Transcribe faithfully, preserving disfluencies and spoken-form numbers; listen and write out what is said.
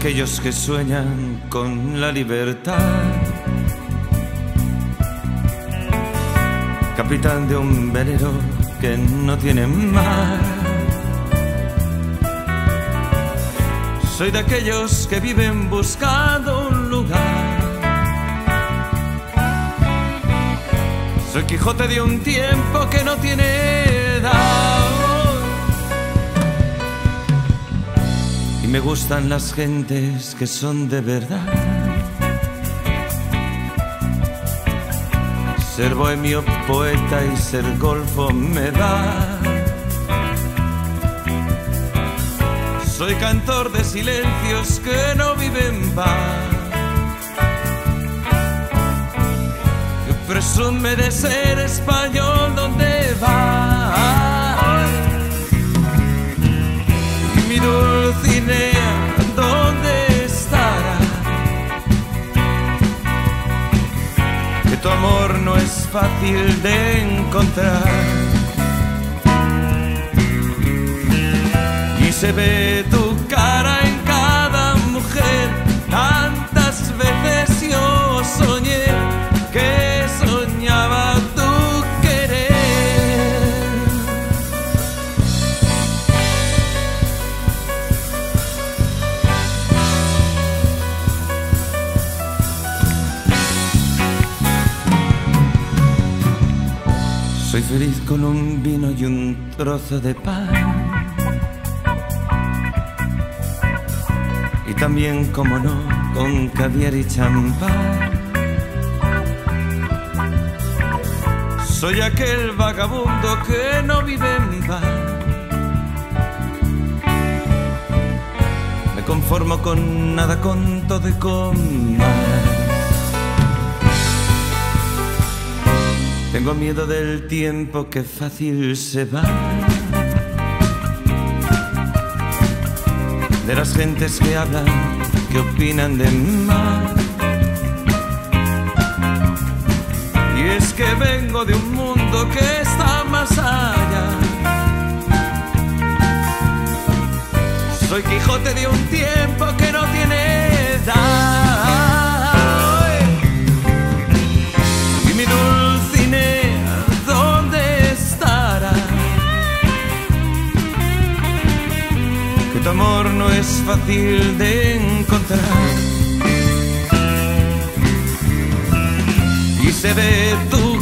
aquellos que sueñan con la libertad, capitán de un velero que no tiene mar. Soy de aquellos que viven buscando un lugar. Soy Quijote de un tiempo que no tiene edad. Y me gustan las gentes que son de verdad. Ser bohemio, poeta y ser golfo me da. Soy cantor de silencios que no viven en paz, que presume de ser español donde va. Y mi Dulcinea, ¿dónde estará? Que tu amor no es fácil de encontrar. Y se ve tu cara en cada mujer. Tantas veces yo soñé que soñaba tu querer. Soy feliz con un vino y un trozo de pan. Y también, como no, con caviar y champán. Soy aquel vagabundo que no vive en bar. Me conformo con nada, con todo y con más. Tengo miedo del tiempo que fácil se va, de las gentes que hablan, que opinan de más. Y es que vengo de un mundo que está más allá. Soy Quijote de un tiempo que no tiene edad. Y mi Dulcinea, ¿dónde estará? Que tu amor no es fácil de encontrar. Y se ve tu